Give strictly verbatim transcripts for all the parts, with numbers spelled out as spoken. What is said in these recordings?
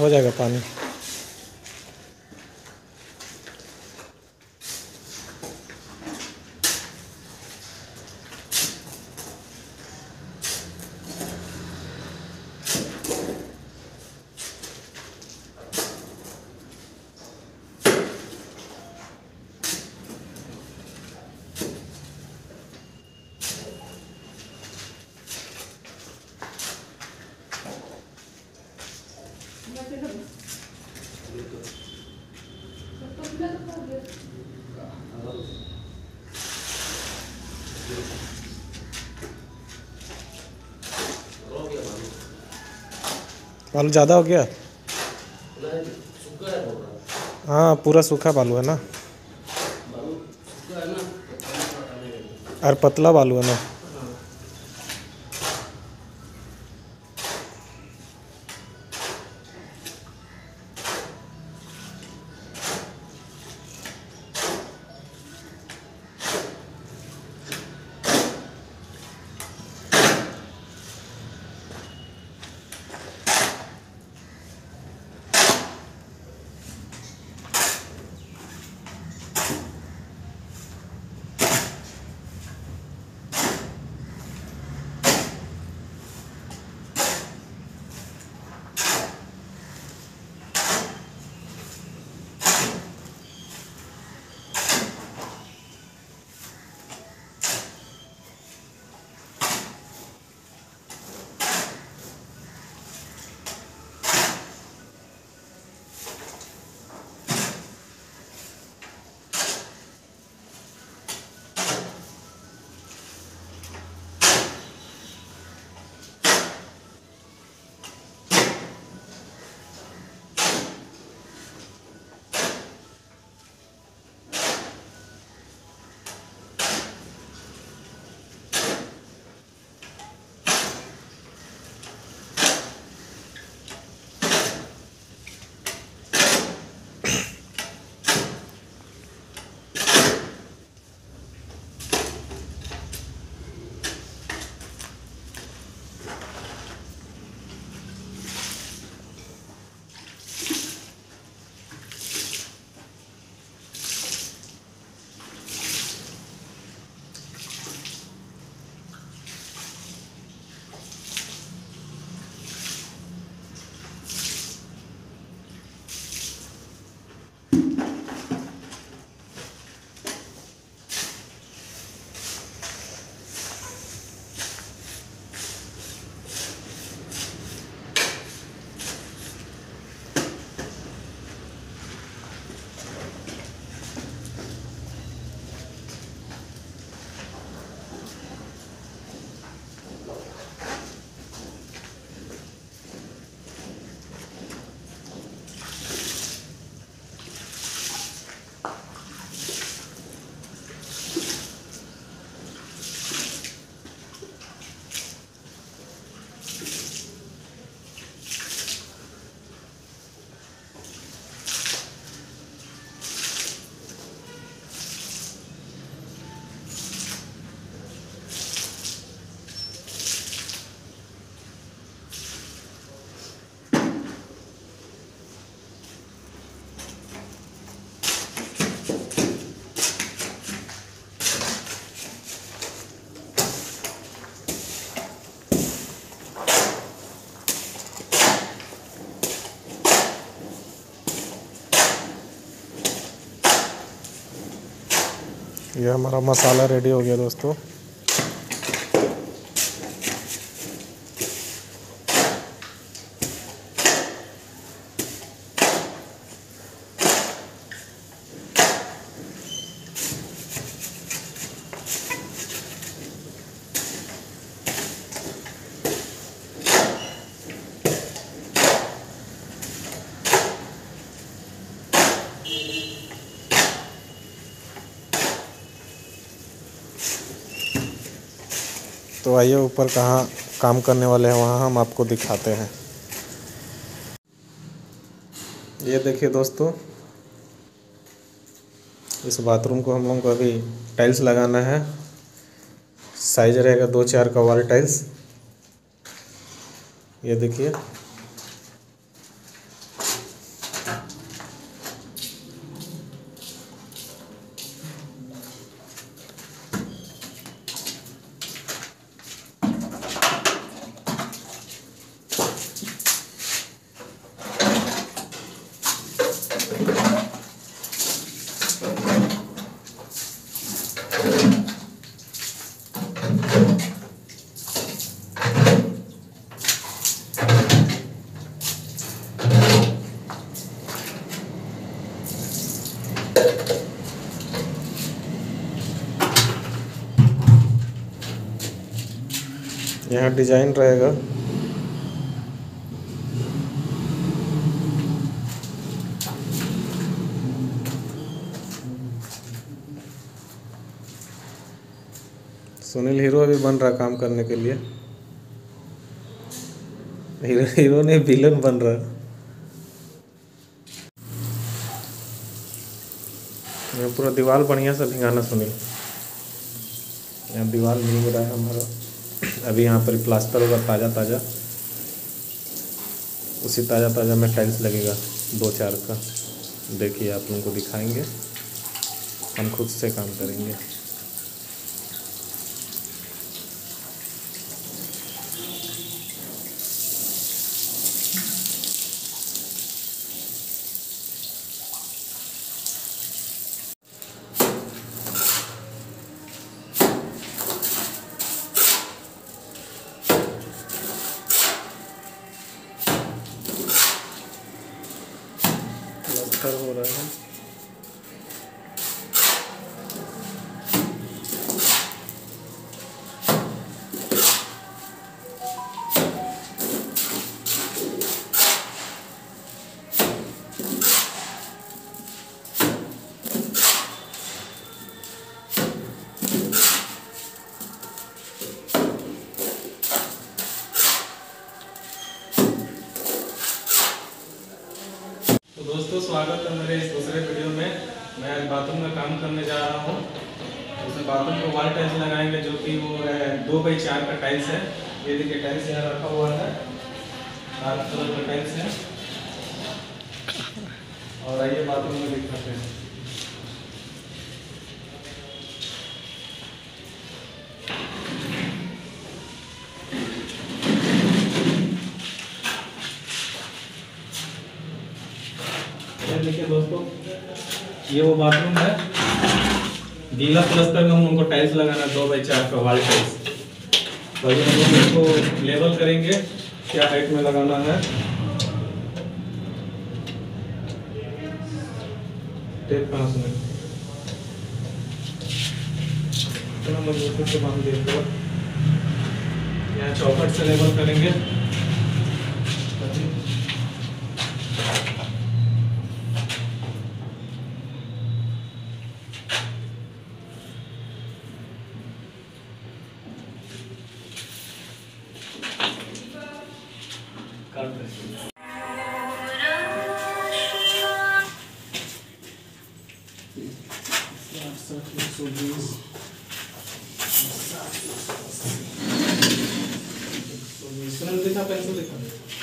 हो जाएगा पानी। बालू ज़्यादा हो गया। हाँ पूरा सूखा बालू है ना, और पतला बालू है ना। ये हमारा मसाला रेडी हो गया दोस्तों। तो आइए ऊपर कहाँ काम करने वाले हैं वहाँ हम आपको दिखाते हैं। ये देखिए दोस्तों, इस बाथरूम को हम लोगों को अभी टाइल्स लगाना है। साइज रहेगा दो चार का वॉल टाइल्स। ये देखिए यहाँ डिजाइन रहेगा। सुनील हीरो अभी बन रहा काम करने के लिए। हीरो हीरो नहीं, विलन बन रहा। यहाँ पूरा दीवार बढ़िया से भिंगाना सुनील। यहाँ दीवार भींग रहा है हमारा। अभी यहाँ पर प्लास्टर होगा ताज़ा ताज़ा। उसी ताज़ा ताज़ा में टाइल्स लगेगा दो चार का। देखिए आप लोगों को दिखाएंगे, हम खुद से काम करेंगे। प्लास्टर हो रहा है। तो दोस्तों स्वागत है मेरे इस दूसरे वीडियो में। मैं आज बाथरूम में काम करने जा रहा हूँ। उसमें बाथरूम को वॉल टाइल्स लगाएंगे, जो कि वो है दो बाई चार का टाइल्स है। ये देखिए टाइल्स यहाँ रखा हुआ है, लाल कलर का टाइल्स है। और आइए बाथरूम में दिखाते हैं। देखिए दोस्तों, ये वो बाथरूम है। गीला प्लास्टर में हम उनको टाइल्स लगाना है, दो बाई चार का वॉल टाइल्स। तो ये हम लोग इसको लेवल करेंगे, क्या हाइट में लगाना है। टेप कहाँ से इतना मजबूती से बांध दिया। यहाँ चौखट से लेवल करेंगे। दिखा पेंसिल दिखा।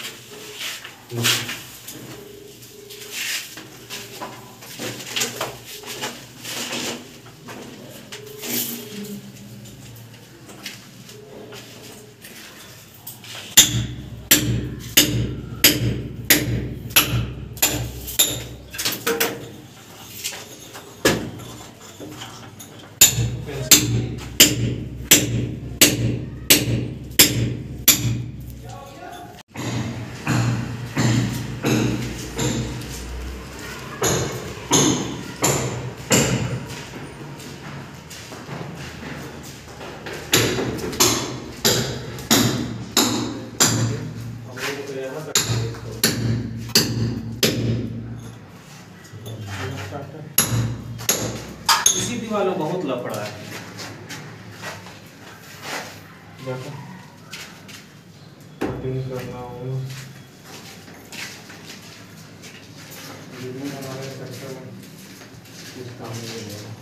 इसी दीवार में बहुत लफड़ा है। करना होगा हमारे सेक्टर में कुछ काम नहीं होगा।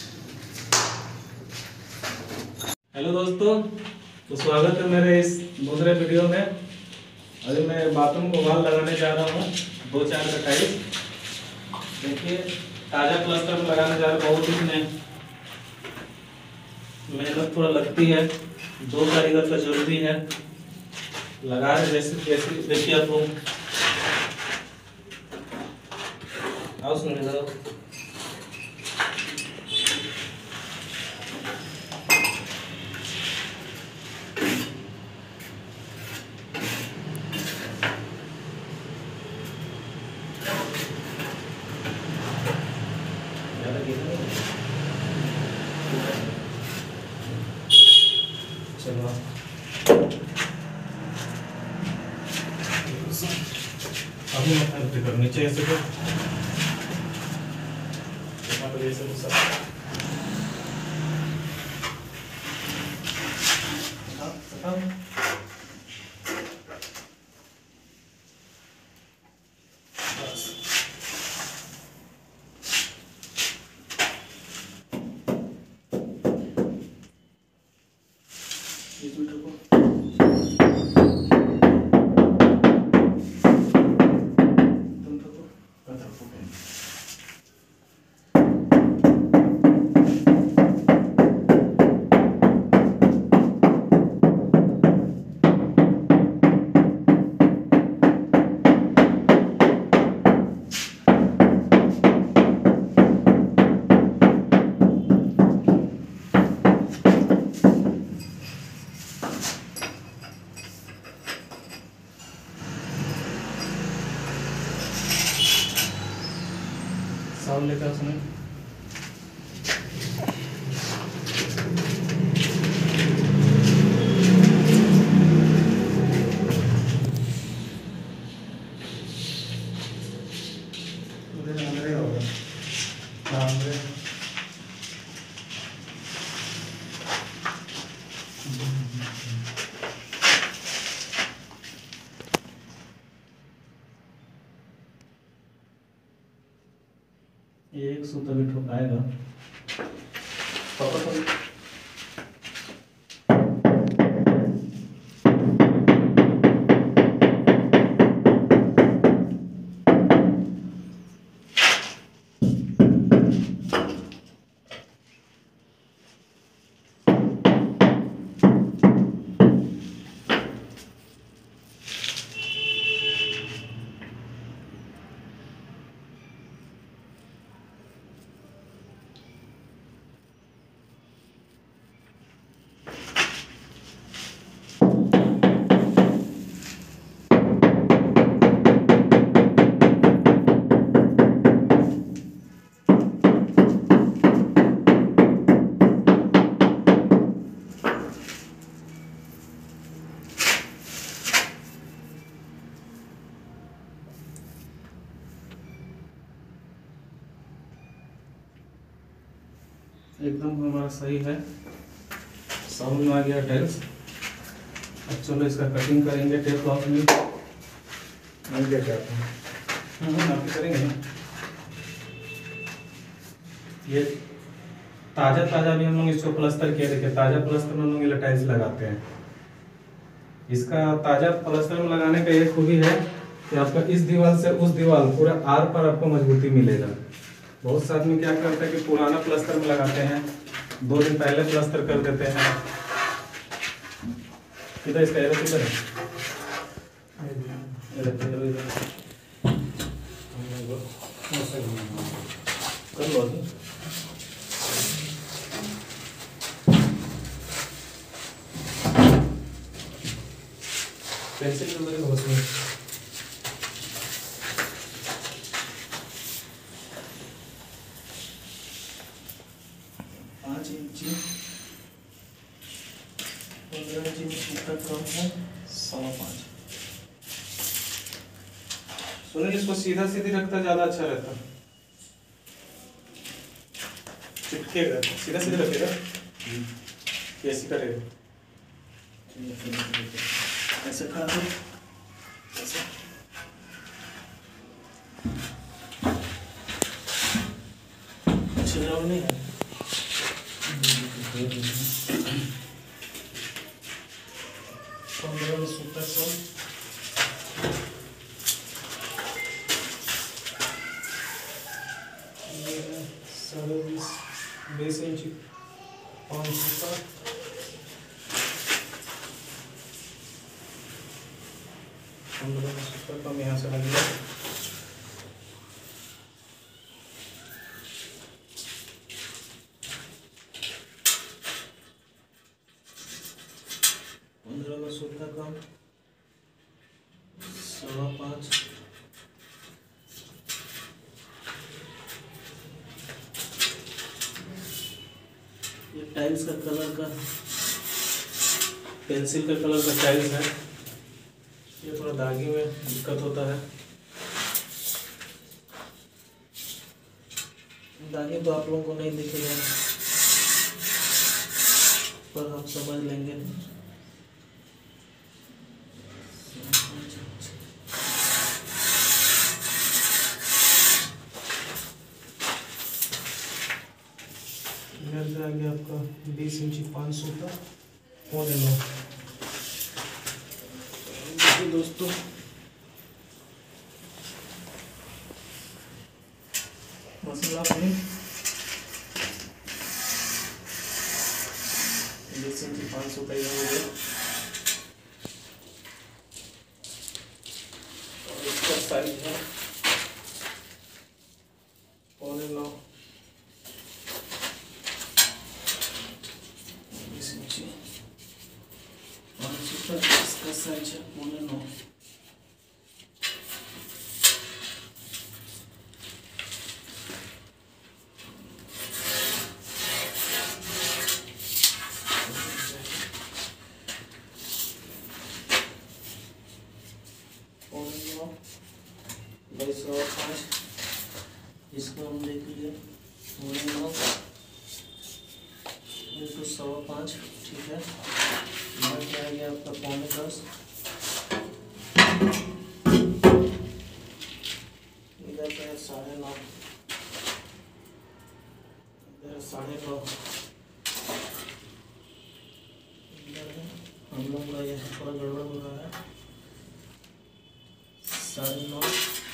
हेलो दोस्तों, तो स्वागत है मेरे इस दूसरे वीडियो में। अभी मैं बाथरूम को वॉल लगाने जा रहा हूँ, दो चार का टाइल्स। देखिए ताज़ा प्लास्टर में लगाने जा रहा हूँ। बहुत इसमें मेहनत थोड़ा लगती है, दो कारीगर का जरूरी है। लगा रहे जैसे जैसे देखिए आप लोग। आओ सुनिए जरा। चलो अभी मत नीचे ऐसे कर ऐसे तो सब साउंड लेकर सुने। एक सूत्र भी ठोकाएगा। एकदम हमारा सही है, साउंड में आ गया टाइल्स। अब चलो इसका कटिंग करेंगे टेप क्लॉथ में। नहीं क्या चाहते हैं आप करेंगे ना। ये ताज़ा ताज़ा भी हम लोग इसको प्लास्टर किए, देखिए ताज़ा प्लास्टर में हम लोग ये टाइल्स लगाते हैं। इसका ताज़ा प्लास्टर में लगाने का ये खूबी है कि आपका इस दीवार से उस दीवार पूरा आर पर आपको मजबूती मिलेगा। बहुत से आदमी क्या करते हैं कि पुराना प्लास्टर में लगाते हैं, दो दिन पहले प्लास्टर कर देते हैं। किधर इसका एरो किधर है? कर लो अभी। पेंसिल मेरे को बस पाँच इंची पंद्रह इंची सूत्र कम है, सवा पाँच। सुनिए इसको सीधा सीधी रखता ज्यादा अच्छा रहता, चिपकेगा। सीधा सीधा रखेगा, कैसी करेगा? ऐसे खड़ा हो, ऐसे छिलना नहीं है। पंद्रह में सूत्र कम, ये साढ़े बीस बीस इंची पाँच सूत्र, पंद्रह में सूत्र कम यहाँ से लगेगा। पंद्रह में सूत्र कम, सवा पाँच, टाइल्स का कलर का पेंसिल का कलर का टाइल्स है, ये थोड़ा दागी में दिक्कत होता है। दागी तो आप लोगों को नहीं दिखेगा पर हम समझ लेंगे। इधर से आगे आपका बीस इंची पाँच सौ का पौने नौ। देखिए दोस्तों, मसला अपनी बीस इंची पाँच सौ का हो गया और इसका साइज है पौने नौ बीस इंची पाँच सौ का इसका साइज है पौने नौ। बाईस सौ पाँच, इसको हम देख लीजिए पौने नौ इंटू सवा पाँच, ठीक है। यहाँ क्या आ गया आपका पौने दस, इधर पे है साढ़े नौ, इधर साढ़े नौ, इधर है हम लोग का यहाँ थोड़ा गड़बड़ हो रहा है, साढ़े नौ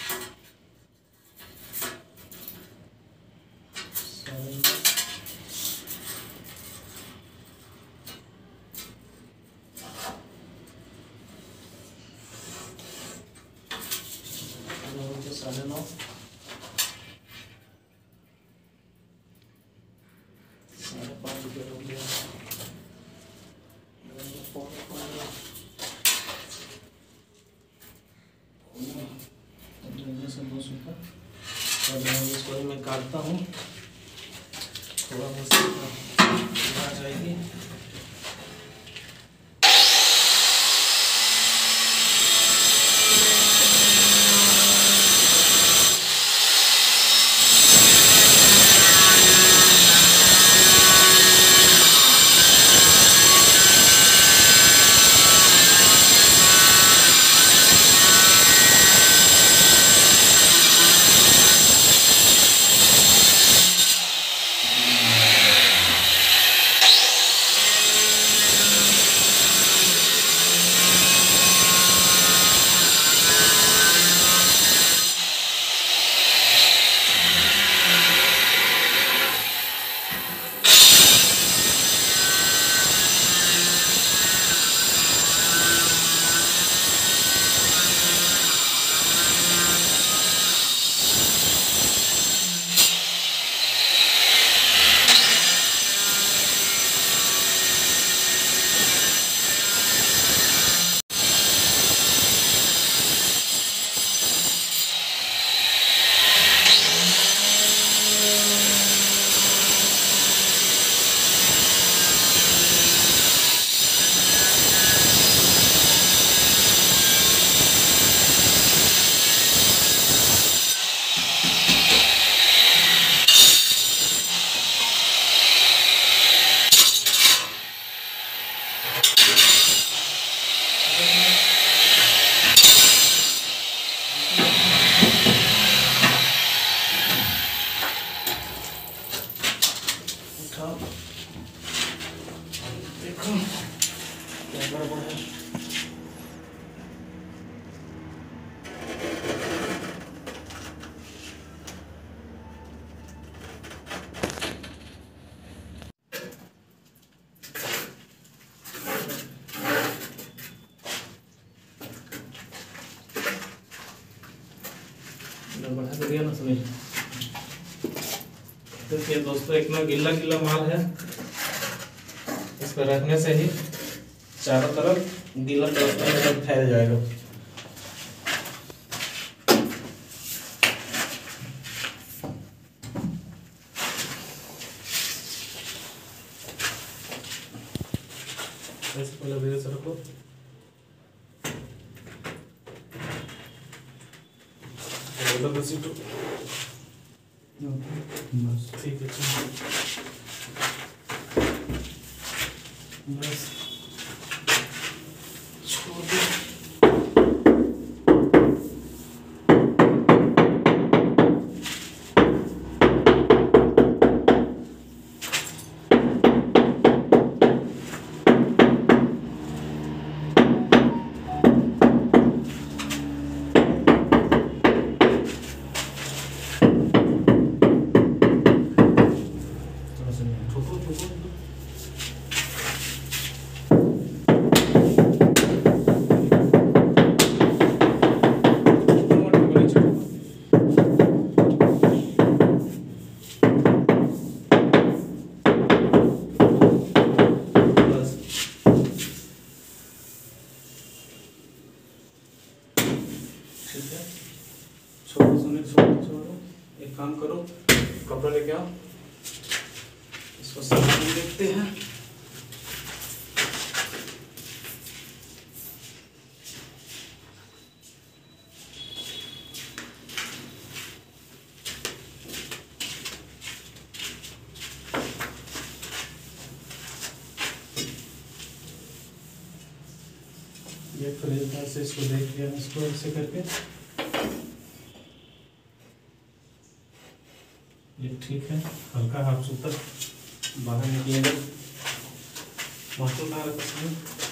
साढ़े नौ साढ़े नौ साढ़े पाँच रुपये हो गया, पौने पंद्रह से दो सौ का। और इसको मैं काटता हूँ, थोड़ा मुश्किल आ जाएगी। देखो क्या गड़बड़ है। बढ़ा कर दिया ना सुनील। देखिए दोस्तों, इतना गिल्ला गिल्ला माल है, इस पर रखने से ही चारों तरफ गीला प्लास्टर फैल जाएगा। ऐसे पहले धीरे से रखो। बस ठीक है, बस छोड़ दो। ठीक है, छोड़ो सुनील, छोड़ो छोड़ो। एक काम करो, कपड़ा लेके आओ, इसको सामान देखते हैं। ये फ्रेम से इसको देख लिया, इसको ऐसे करके ये ठीक है। हल्का हाथ सूतर बाहर निकलेगा, मास्टर ना रखा।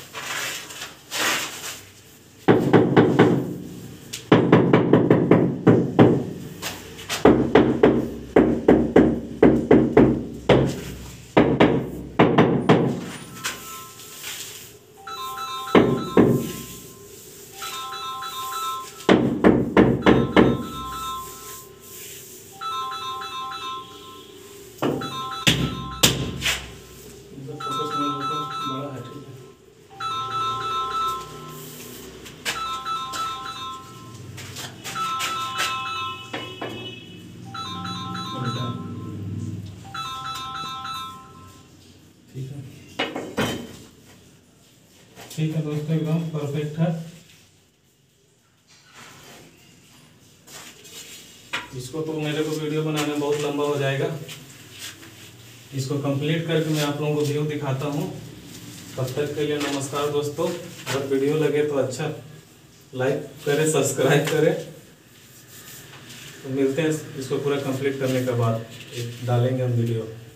ठीक है, ठीक है दोस्तों, एकदम परफेक्ट है। इसको तो मेरे को वीडियो बनाने में बहुत लंबा हो जाएगा, इसको कंप्लीट करके मैं आप लोगों को व्यू दिखाता हूँ। तब तक के लिए नमस्कार दोस्तों। अगर वीडियो लगे तो अच्छा लाइक करें, सब्सक्राइब करें। तो मिलते हैं इसको पूरा कंप्लीट करने के बाद, डालेंगे हम वीडियो।